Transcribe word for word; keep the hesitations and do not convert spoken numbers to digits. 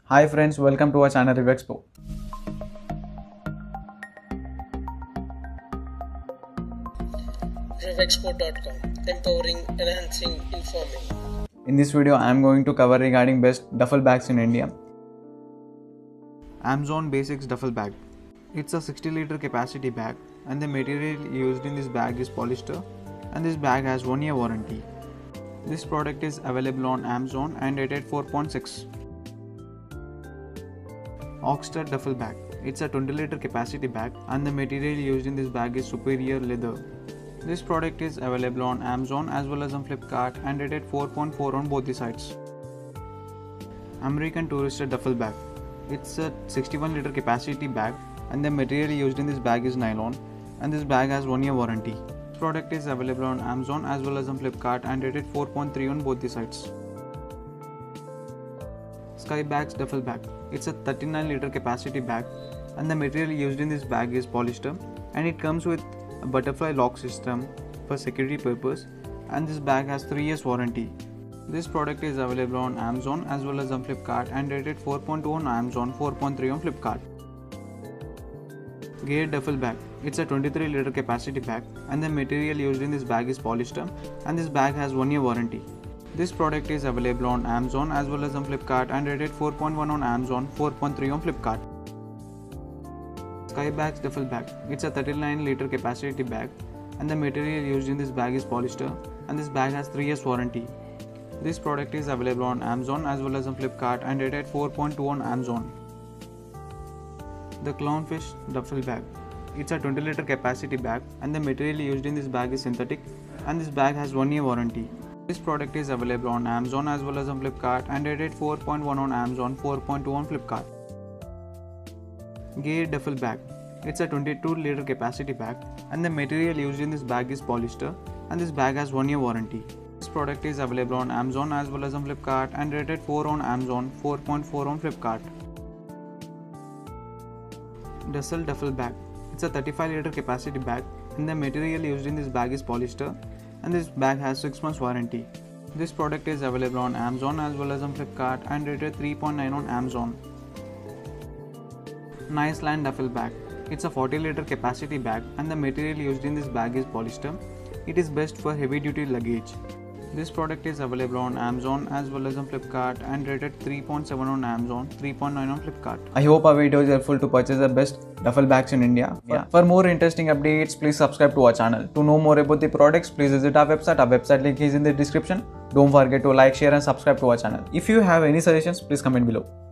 Hi friends, welcome to our channel Review Expo. Review Expo dot com, empowering, enhancing, informing. In this video, I am going to cover regarding best duffel bags in India. Amazon Basics Duffel Bag. It's a sixty liter capacity bag and the material used in this bag is polyester and this bag has one year warranty. This product is available on Amazon and rated four point six. Oxter Duffel Bag. It's a twenty liter capacity bag and the material used in this bag is superior leather. This product is available on Amazon as well as on Flipkart and rated four point four on both the sites. American Tourister Duffel Bag. It's a sixty-one liter capacity bag and the material used in this bag is nylon and this bag has one year warranty. This product is available on Amazon as well as on Flipkart and rated four point three on both the sites. Skybags Duffel Bag. It's a thirty-nine liter capacity bag and the material used in this bag is polyester and it comes with a butterfly lock system for security purpose and this bag has three years warranty. This product is available on Amazon as well as on Flipkart and rated four point two on Amazon, four point three on Flipkart. Gear Duffel Bag. It's a twenty-three liter capacity bag and the material used in this bag is polyester and this bag has one year warranty. This product is available on Amazon as well as on Flipkart and rated four point one on Amazon, four point three on Flipkart. Skybags Duffel Bag. It's a thirty-nine liter capacity bag and the material used in this bag is polyester and this bag has three years warranty. This product is available on Amazon as well as on Flipkart and rated four point two on Amazon. The Clownfish Duffel Bag. It's a twenty liter capacity bag and the material used in this bag is synthetic and this bag has one year warranty. This product is available on Amazon as well as on Flipkart and rated four point one on Amazon, four point two on Flipkart. Gear Duffel Bag. It's a twenty-two liter capacity bag and the material used in this bag is polyester and this bag has one year warranty. This product is available on Amazon as well as on Flipkart and rated four on Amazon, four point four on Flipkart. Dussel Duffel Bag. It's a thirty-five liter capacity bag and the material used in this bag is polyester and this bag has six months warranty. This product is available on Amazon as well as on Flipkart and rated three point nine on Amazon. Niceland Duffel Bag. It's a forty liter capacity bag and the material used in this bag is polyester. It is best for heavy duty luggage. This product is available on Amazon as well as on Flipkart and rated three point seven on Amazon, three point nine on Flipkart. I hope our video is helpful to purchase the best duffel bags in India. Yeah. For more interesting updates, please subscribe to our channel. To know more about the products, please visit our website. Our website link is in the description. Don't forget to like, share and subscribe to our channel. If you have any suggestions, please comment below.